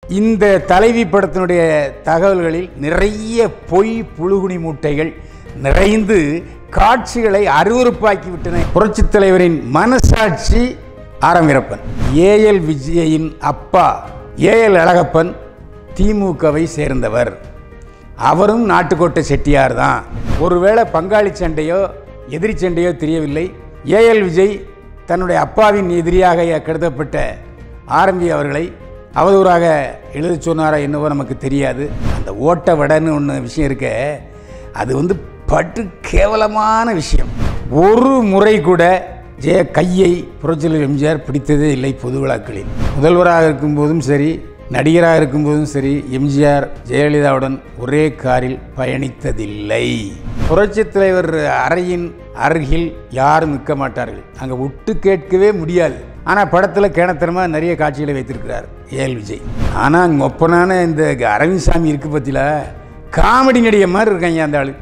இந்த தலைவி படத்தினுடைய தகவல்களில் நிறைய பொய் புழுகுனி மூட்டைகள் நிறைந்து காட்சிகளை அருவருப்பாக்கி விட்டன. புரட்சித் தலைவரின் மனசாட்சி ஆரம் வீரப்பன். ஏஎல் விஜயின் அப்பா ஏஎல் அழகப்பன் திமுகவை சேர்ந்தவர். அவரும் நாட்டுக்கோட்டை செட்டியார் தான். ஒருவேளை பங்காளி சண்டையோ எதிரி சண்டையோ தெரியவில்லை. ஏஎல் விஜய் தன்னுடைய அப்பாவின் எதிரியாக கருதப்பட்ட ஆரம்பி அவர்களை அவதூறாக எழுத சொன்னாரா என்னவோ நமக்கு தெரியாது. அந்த ஓட்ட வடன்னு ஒன்று விஷயம் இருக்க, அது பட்டு கேவலமான விஷயம். ஒரு முறை கூட கையை புரட்சியாளர் எம்ஜிஆர் பிடித்ததே இல்லை. பொது விழாக்களில் முதல்வராக இருக்கும்போதும் சரி, நடிகராக இருக்கும்போதும் சரி, எம்ஜிஆர் ஜெயலலிதாவுடன் ஒரே காரில் பயணித்ததில்லை. புரட்சித் தலைவர் அறையின் அருகில் யாரும் நிற்க மாட்டார்கள். அங்கே விட்டு கேட்கவே முடியாது. ஆனால் படத்தில் கேணத்தனமாக நிறைய காட்சிகளை வைத்திருக்கிறார் ஏஎல் விஜய். ஆனால் அங்கே ஒப்பனான இந்த அரவிந்த் சாமி இருக்கு பற்றில காமெடி நடிகை மாதிரி இருக்காங்க அந்த ஆளு.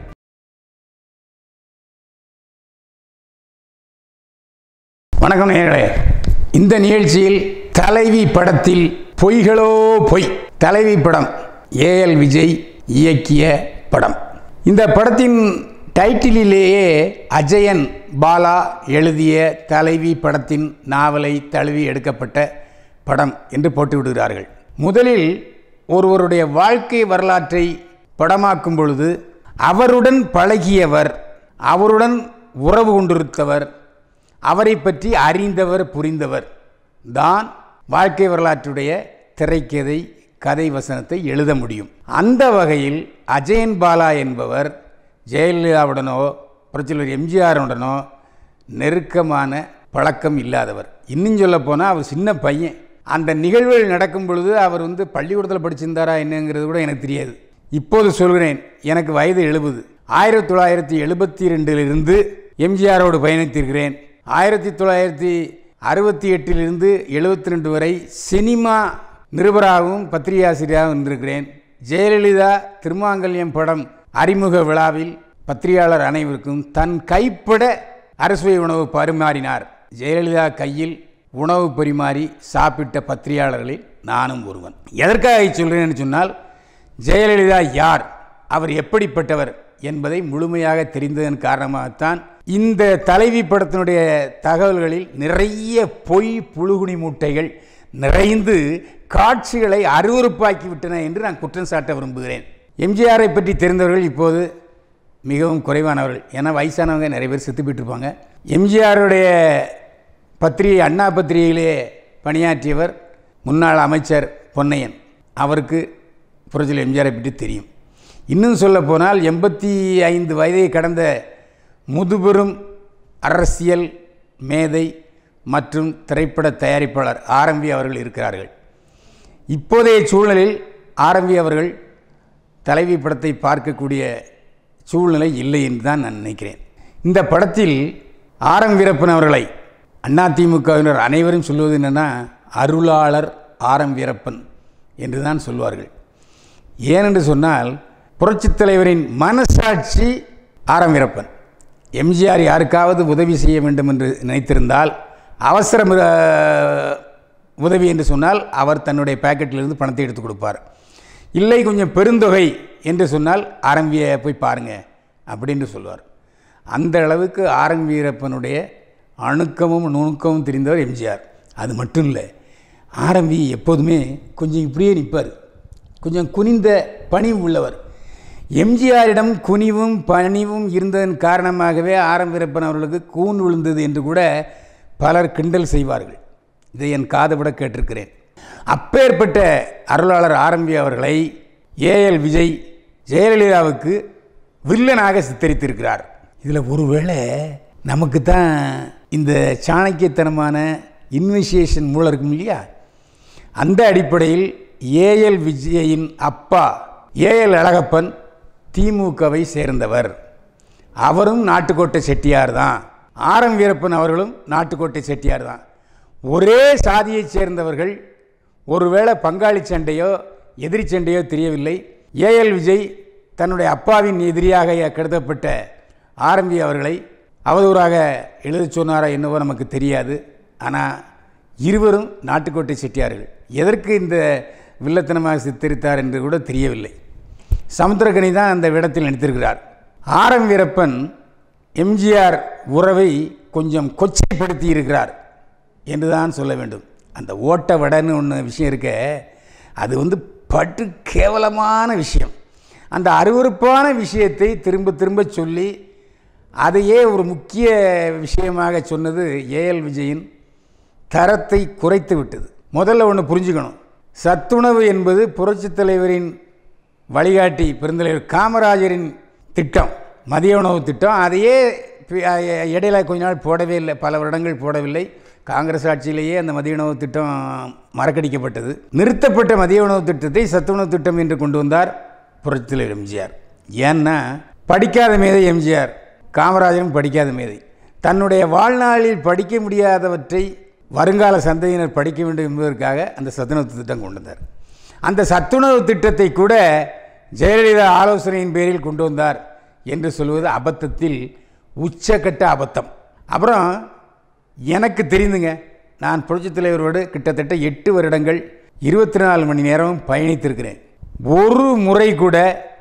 வணக்கம் நேயர்களே. இந்த நிகழ்ச்சியில் தலைவி படத்தில் பொய்களோ பொய். தலைவி படம் ஏஎல் விஜய் இயக்கிய படம். இந்த படத்தின் டைட்டிலேயே அஜயன் பாலா எழுதிய தலைவி படத்தின் நாவலை தழுவி எடுக்கப்பட்ட படம் என்று போட்டு விடுகிறார்கள். முதலில் ஒருவருடைய வாழ்க்கை வரலாற்றை படமாக்கும் பொழுது அவருடன் பழகியவர், அவருடன் உறவு கொண்டிருந்தவர், அவரை பற்றி அறிந்தவர், புரிந்தவர் தான் வாழ்க்கை வரலாற்றுடைய திரைக்கதை கதை வசனத்தை எழுத முடியும். அந்த வகையில் அஜயன் பாலா என்பவர் ஜெயலலிதாவுடனோ புரட்சியாளர் எம்ஜிஆருடனோ நெருக்கமான பழக்கம் இல்லாதவர். இன்னும் சொல்ல போனால் அவர் சின்ன பையன். அந்த நிகழ்வுகள் நடக்கும் பொழுது அவர் பள்ளிக்கூடத்தில் படிச்சிருந்தாரா என்னங்கிறது கூட எனக்கு தெரியாது. இப்போது சொல்கிறேன், எனக்கு வயது 70. 1972 எம்ஜிஆரோடு பயணித்திருக்கிறேன். 1968 72 வரை சினிமா நிருபராகவும் பத்திரிகையாசிரியராகவும் இருந்திருக்கிறேன். ஜெயலலிதா திருமாங்கல்யம் படம் அறிமுக விழாவில் பத்திரிகையாளர் அனைவருக்கும் தன் கைப்பட அறுசுவை உணவு பரிமாறினார். ஜெயலலிதா கையில் உணவு பரிமாறி சாப்பிட்ட பத்திரிகையாளர்களில் நானும் ஒருவன். எதற்காக சொல்கிறேன்னு சொன்னால், ஜெயலலிதா யார், அவர் எப்படிப்பட்டவர் என்பதை முழுமையாக தெரிந்ததன் காரணமாகத்தான் இந்த தலைவி படத்தினுடைய தகவல்களில் நிறைய பொய் புழுகுனி மூட்டைகள் நிறைந்து காட்சிகளை அருவருப்பாக்கி விட்டன என்று நான் குற்றம் சாட்ட விரும்புகிறேன். எம்ஜிஆரை பற்றி தெரிந்தவர்கள் இப்போது மிகவும் குறைவானவர்கள். ஏன்னா வயசானவங்க நிறைய பேர் செத்து போயிட்டுருப்பாங்க. எம்ஜிஆருடைய பத்திரிகை அண்ணா பத்திரிகையிலே பணியாற்றியவர் முன்னாள் அமைச்சர் பொன்னையன். அவருக்கு புரட்சியாளர் எம்ஜிஆரை பற்றி தெரியும். இன்னும் சொல்ல போனால் 85 வயதை கடந்த முதுபெரும் அரசியல் மேதை மற்றும் திரைப்பட தயாரிப்பாளர் ஆரம்பி அவர்கள் இருக்கிறார்கள். இப்போதைய சூழ்நிலையில் ஆரம்பி அவர்கள் தலைவி படத்தை பார்க்கக்கூடிய சூழ்நிலை இல்லை என்று தான் நான் நினைக்கிறேன். இந்த படத்தில் ஆரம் வீரப்பன் அவர்களை அதிமுகவினர் அனைவரும் சொல்வது என்னென்னா, அருளாளர் ஆரம் வீரப்பன் என்று தான் சொல்வார்கள். ஏனென்று சொன்னால், புரட்சித் தலைவரின் மனசாட்சி ஆரம் வீரப்பன். எம்ஜிஆர் யாருக்காவது உதவி செய்ய வேண்டும் என்று நினைத்திருந்தால், அவசர உதவி என்று சொன்னால் அவர் தன்னுடைய பாக்கெட்டிலிருந்து பணத்தை எடுத்து கொடுப்பார். இல்லை கொஞ்சம் பெருந்தொகை என்று சொன்னால் ஆரம்பியை போய் பாருங்கள் அப்படின்னு சொல்லுவார். அந்த அளவுக்கு ஆரம் வீரப்பனுடைய அணுக்கமும் நுணுக்கமும் தெரிந்தவர் எம்ஜிஆர். அது மட்டும் இல்லை, ஆரம்பி எப்போதுமே கொஞ்சம் இப்படியே நிற்பார். கொஞ்சம் குனிந்த பணிவு உள்ளவர். எம்ஜிஆரிடம் குனிவும் பணிவும் இருந்ததன் காரணமாகவே ஆரம் வீரப்பன் அவர்களுக்கு கூன் விழுந்தது என்று கூட பலர் கிண்டல் செய்வார்கள். இதை என் காதுபட கேட்டிருக்கிறேன். அப்பேற்பட்ட அருளாளர் ஆரம்பி அவர்களை ஏஎல் விஜய் ஜெயலலிதாவுக்கு வில்லனாக சித்தரித்திருக்கிறார். இதில் ஒருவேளை நமக்கு தான் இந்த சாணக்கியத்தனமான இன்வெஸ்டிகேஷன் மூலம் இருக்கும் இல்லையா, அந்த அடிப்படையில் ஏஎல் விஜயின் அப்பா ஏஎல் அழகப்பன் திமுகவை சேர்ந்தவர். அவரும் நாட்டுக்கோட்டை செட்டியார் தான். ஆரம் வீரப்பன் அவர்களும் நாட்டுக்கோட்டை செட்டியார் தான். ஒரே சாதியைச் சேர்ந்தவர்கள். ஒருவேளை பங்காளி சண்டையோ எதிரி சண்டையோ தெரியவில்லை. ஏஎல் விஜய் தன்னுடைய அப்பாவின் எதிரியாக கருதப்பட்ட ஆரம்பி அவர்களை அவதூறாக எழுத சொன்னாரா என்னவோ நமக்கு தெரியாது. ஆனால் இருவரும் நாட்டுக்கோட்டை செட்டியார்கள். எதற்கு இந்த வில்லத்தனமாக சித்தரித்தார் என்று கூட தெரியவில்லை. சமுத்திரக்கனி தான் அந்த இடத்தில் நடித்திருக்கிறார். ஆரம் வீரப்பன் எம்ஜிஆர் உறவை கொஞ்சம் கொச்சைப்படுத்தி இருக்கிறார் என்று தான் சொல்ல வேண்டும். அந்த ஓட்ட வடன்னு ஒன்று விஷயம் இருக்க, அது பட்டு கேவலமான விஷயம். அந்த அருவருப்பான விஷயத்தை திரும்ப திரும்ப சொல்லி அதையே ஒரு முக்கிய விஷயமாக சொன்னது ஏஎல் விஜயின் தரத்தை குறைத்து விட்டது. முதல்ல ஒன்று புரிஞ்சுக்கணும், சத்துணவு என்பது புரட்சித் தலைவரின் வழிகாட்டி பெருந்தலைவர் காமராஜரின் திட்டம், மதிய உணவு திட்டம். அதையே இடையில கொஞ்ச நாள் போடவே இல்லை, பல வருடங்கள் போடவில்லை. காங்கிரஸ் ஆட்சியிலேயே அந்த மதிய உணவு திட்டம் மறக்கடிக்கப்பட்டது. நிறுத்தப்பட்ட மதிய உணவு திட்டத்தை சத்துணவு திட்டம் என்று கொண்டு வந்தார் புரட்சித் தலைவர் எம்ஜிஆர். ஏன்னா படிக்காத மேதை எம்ஜிஆர், காமராஜரும் படிக்காத மேதை. தன்னுடைய வாழ்நாளில் படிக்க முடியாதவற்றை வருங்கால சந்ததியினர் படிக்க வேண்டும் என்பதற்காக அந்த சத்துணவு திட்டம் கொண்டு வந்தார். அந்த சத்துணவு திட்டத்தை கூட ஜெயலலிதா ஆலோசனையின் பேரில் கொண்டு வந்தார் என்று சொல்வது அபத்தத்தில் உச்சக்கட்ட அபத்தம். அப்புறம் எனக்கு தெரிந்துங்க, நான் புரட்சித் தலைவரோடு கிட்டத்தட்ட 8 வருடங்கள் 24 மணி நேரமும் பயணித்திருக்கிறேன். ஒரு முறை கூட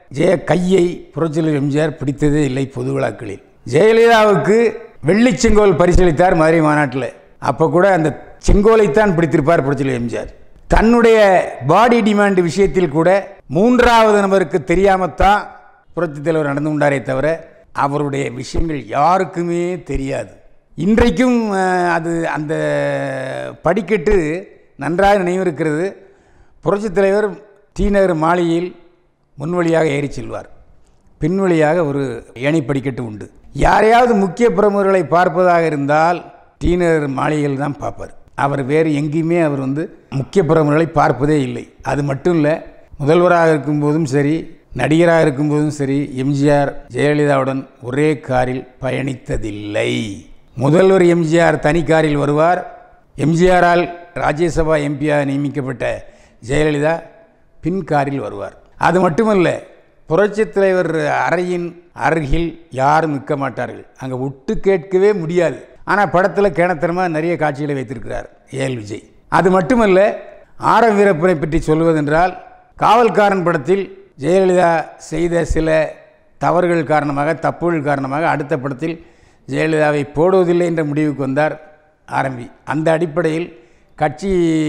கையை புரட்சித் தலைவர் எம்ஜிஆர் பிடித்ததே இல்லை. பொது விழாக்களில் ஜெயலலிதாவுக்கு வெள்ளி செங்கோல் பரிசளித்தார் மதுரை மாநாட்டில். அப்போ கூட அந்த செங்கோலைத்தான் பிடித்திருப்பார் புரட்சித் தலைவர் எம்ஜிஆர். தன்னுடைய பாடி டிமாண்ட் விஷயத்தில் கூட 3வது நபருக்கு தெரியாமத்தான் புரட்சித் தலைவர் நடந்து கொண்டாரே தவிர அவருடைய விஷயங்கள் யாருக்குமே தெரியாது. இன்றைக்கும் அது அந்த படிக்கட்டு நன்றாக நினைவிருக்கிறது. புரட்சித் தலைவர் டி நகர் மாளிகையில் முன்வழியாக ஏறி செல்வார், பின்வழியாக ஒரு ஏணி படிக்கட்டு உண்டு. யாரையாவது முக்கிய பிரமுகர்களை பார்ப்பதாக இருந்தால் டி நகர் மாளிகையில் தான் பார்ப்பார். அவர் வேறு எங்கேயுமே அவர் முக்கிய பிரமுகர்களை பார்ப்பதே இல்லை. அது மட்டும் இல்லை, முதல்வராக இருக்கும்போதும் சரி, நடிகராக இருக்கும்போதும் சரி, எம்ஜிஆர் ஜெயலலிதாவுடன் ஒரே காரில் பயணித்ததில்லை. முதல்வர் எம்ஜிஆர் தனி காரில் வருவார். எம்ஜிஆரால் ராஜ்யசபா எம்பியாக நியமிக்கப்பட்ட ஜெயலலிதா பின் காரில் வருவார். அது மட்டுமல்ல, புரட்சித் தலைவர் அறையின் அருகில் யாரும் நிற்க மாட்டார்கள். அங்கே ஒட்டு கேட்கவே முடியாது. ஆனால் படத்தில் கேணத்தனமாக நிறைய காட்சிகளை வைத்திருக்கிறார் ஏஎல் விஜய். அது மட்டுமல்ல, ஆரம் வீரப்பனை பற்றி சொல்வதென்றால், காவல்காரன் படத்தில் ஜெயலலிதா செய்த சில தவறுகள் காரணமாக, தப்புகள் காரணமாக அடுத்த படத்தில் ஜெயலலிதாவை போடுவதில்லை என்ற முடிவுக்கு வந்தார் ஆரம்பி. அந்த அடிப்படையில் கட்சி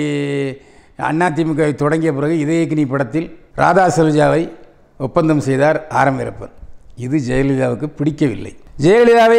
அதிமுகவை தொடங்கிய பிறகு இதயக்கினி படத்தில் ராதா சலுஜாவை ஒப்பந்தம் செய்தார் ஆரம் வீரப்பன். இது ஜெயலலிதாவுக்கு பிடிக்கவில்லை. ஜெயலலிதாவை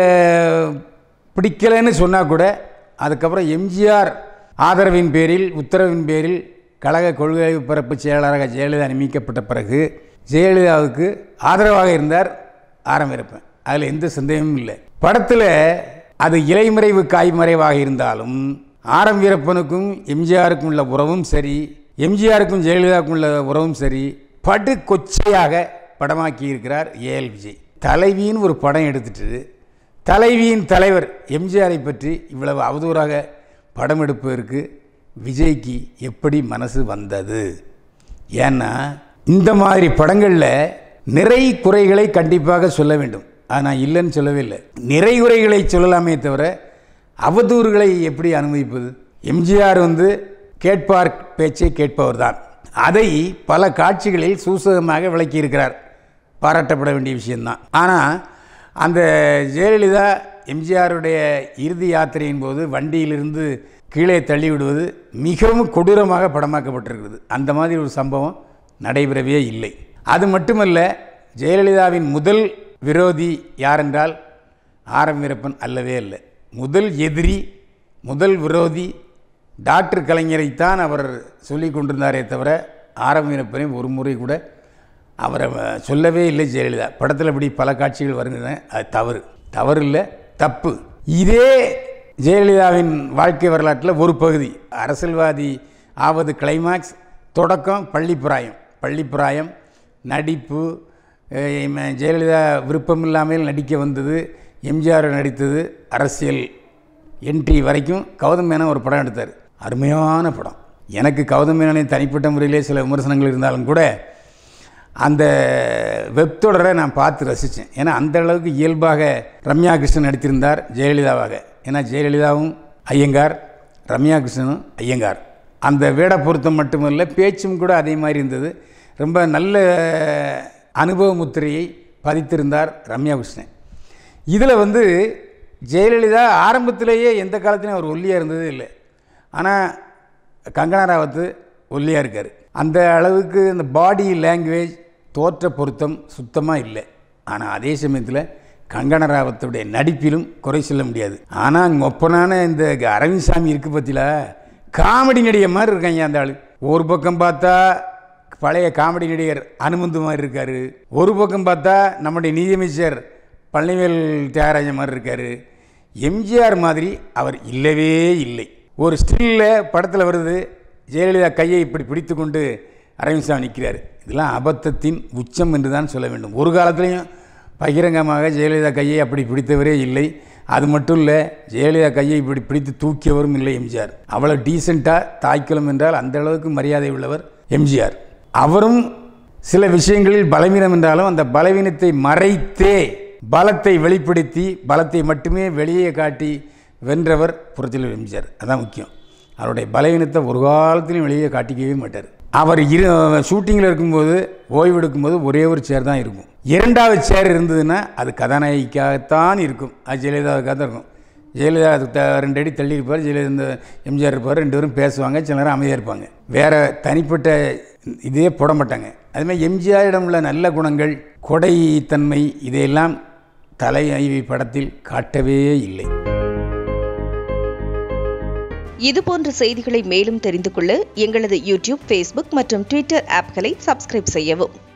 பிடிக்கலைன்னு சொன்னால் கூட அதுக்கப்புறம் எம்ஜிஆர் ஆதரவின் பேரில், உத்தரவின் பேரில் கழக கொள்கை பரப்பு செயலாளராக ஜெயலலிதா நியமிக்கப்பட்ட பிறகு ஜெயலலிதாவுக்கு ஆதரவாக இருந்தார் ஆரம் வீரப்பன். அதில் எந்த சந்தேகமும் இல்லை. படத்தில் அது இலைமறைவு காய்மறைவாக இருந்தாலும் ஆரம் வீரப்பனுக்கும் எம்ஜிஆருக்கும் உள்ள உறவும் சரி, எம்ஜிஆருக்கும் ஜெயலலிதாவுக்கும் உள்ள உறவும் சரி, படு கொச்சையாக படமாக்கி இருக்கிறார் ஏஎல் விஜய். தலைவின்னு ஒரு படம் எடுத்துட்டு தலைவியின் தலைவர் எம்ஜிஆரை பற்றி இவ்வளவு அவதூறாக படம் எடுப்பதற்கு விஜய்க்கு எப்படி மனசு வந்தது? ஏன்னா இந்த மாதிரி படங்களில் நிறை குறைகளை கண்டிப்பாக சொல்ல வேண்டும். நான் இல்லைன்னு சொல்லவே இல்லை, நிறை குறைகளை சொல்லலாமே தவிர அவதூறுகளை எப்படி அனுமதிப்பது? எம்ஜிஆர் கேட்பார் பேச்சை கேட்பவர் தான். அதை பல காட்சிகளில் சூசகமாக விளக்கியிருக்கிறார், பாராட்டப்பட வேண்டிய விஷயம்தான். ஆனால் அந்த ஜெயலலிதா எம்ஜிஆருடைய இறுதி யாத்திரையின் போது வண்டியிலிருந்து கீழே தள்ளிவிடுவது மிகவும் கொடூரமாக படமாக்கப்பட்டிருக்கிறது. அந்த மாதிரி ஒரு சம்பவம் நடைபெறவே இல்லை. அது மட்டுமல்ல, ஜெயலலிதாவின் முதல் விரோதி யாரென்றால் ஆரம் வீரப்பன் அல்லவே இல்லை. முதல் எதிரி, முதல் விரோதி டாக்டர் கலைஞரைத்தான் அவர் சொல்லி கொண்டிருந்தாரே தவிர ஆரம் வீரப்பனை ஒரு முறை கூட அவரை சொல்லவே இல்லை ஜெயலலிதா. படத்தில் இப்படி பல காட்சிகள் வருகின்றன. அது தவறு இல்லை, தப்பு. இதே ஜெயலலிதாவின் வாழ்க்கை வரலாற்றில் ஒரு பகுதி. அரசியல்வாதி ஆவது கிளைமாக்ஸ், தொடக்கம் பள்ளிப்பிராயம், நடிப்பு. ஜெயலலிதா விருப்பம் இல்லாமல் நடிக்க வந்தது, எம்ஜிஆர் நடித்தது, அரசியல் என்ட்ரி வரைக்கும் கௌதம் மேனன் ஒரு படம் எடுத்தார். அருமையான படம். எனக்கு கௌதம் மேனனை தனிப்பட்ட முறையிலே சில விமர்சனங்கள் இருந்தாலும் கூட அந்த வெப் தொடரை நான் பார்த்து ரசித்தேன். ஏன்னா அந்த அளவுக்கு இயல்பாக ரம்யா கிருஷ்ணன் நடித்திருந்தார் ஜெயலலிதாவாக. ஏன்னா ஜெயலலிதாவும் ஐயங்கார், ரம்யா கிருஷ்ணனும் ஐயங்கார். அந்த வேட பொருத்தம் மட்டுமல்ல, பேச்சும் கூட அதே மாதிரி இருந்தது. ரொம்ப நல்ல அனுபவ முத்திரையை பதித்திருந்தார் ரம்யா கிருஷ்ணன். இதில் ஜெயலலிதா ஆரம்பத்திலேயே எந்த காலத்திலையும் அவர் ஒல்லியாக இருந்ததே இல்லை. ஆனால் கங்கனா ராவத் ஒல்லியாக இருக்கார். அந்த அளவுக்கு இந்த பாடி லாங்குவேஜ் தோற்ற பொருத்தம் சுத்தமாக இல்லை. ஆனால் அதே சமயத்தில் கங்கனா ராவத்துடைய நடிப்பிலும் குறை சொல்ல முடியாது. ஆனால் அங்கே ஒப்பனான இந்த அரவிந்த் சாமி இருக்குது பற்றில, காமெடி நடிகர் மாதிரி இருக்காங்க அந்த ஆள். ஒரு பக்கம் பார்த்தா பழைய காமெடி நடிகர் அனுமந்து மாதிரி இருக்கார், ஒரு பக்கம் பார்த்தா நம்முடைய நிதியமைச்சர் பழனிவேல் தியாகராஜன் மாதிரி இருக்கார். எம்ஜிஆர் மாதிரி அவர் இல்லவே இல்லை. ஒரு ஸ்டில்லில் படத்தில் வருது, ஜெயலலிதா கையை இப்படி பிடித்து கொண்டு அரவிந்த் சாமி நிற்கிறார். இதெல்லாம் அபத்தத்தின் உச்சம் என்று தான் சொல்ல வேண்டும். ஒரு காலத்துலேயும் பகிரங்கமாக ஜெயலலிதா கையை அப்படி பிடித்தவரே இல்லை. அது மட்டும் இல்லை, ஜெயலலிதா கையை இப்படி பிடித்து தூக்கியவரும் இல்லை எம்ஜிஆர். அவ்வளோ டீசெண்டாக தாய்க்குளம் என்றால் அந்த அளவுக்கு மரியாதை உள்ளவர் எம்ஜிஆர். அவரும் சில விஷயங்களில் பலவீனம் என்றாலும் அந்த பலவீனத்தை மறைத்தே பலத்தை வெளிப்படுத்தி பலத்தை மட்டுமே வெளியே காட்டி வென்றவர் புரட்சியாளர் எம்ஜிஆர். அதான் முக்கியம். அவருடைய பலவீனத்தை ஒரு காலத்திலையும் வெளியே காட்டிக்கவே மாட்டார். அவர் ஷூட்டிங்கில் இருக்கும்போது, ஓய்வு எடுக்கும்போது ஒரே ஒரு சேர் தான் இருக்கும். இரண்டாவது சேர் இருந்ததுன்னா அது கதாநாயகிக்காகத்தான் இருக்கும். அது ஜெயலலிதாவுக்காக தான் இருக்கும். ஜெயலலிதா 2 அடி தள்ளி இருப்பார், ஜெயலலிதா எம்ஜிஆர் இருப்பார். 2 பேரும் பேசுவாங்க, சில நேரம் அமைதியாக இருப்பாங்க. வேறு தனிப்பட்ட இதே போட மாட்டாங்க. அதுமாதிரி எம்ஜிஆரிடம் உள்ள நல்ல குணங்கள், கொடைத்தன்மை, இதையெல்லாம் தலைவி படத்தில் காட்டவே இல்லை. இதுபோன்ற செய்திகளை மேலும் தெரிந்து கொள்ள எங்களது யூடியூப், ஃபேஸ்புக் மற்றும் ட்விட்டர் ஆப்களை சப்ஸ்கிரைப் செய்யவும்.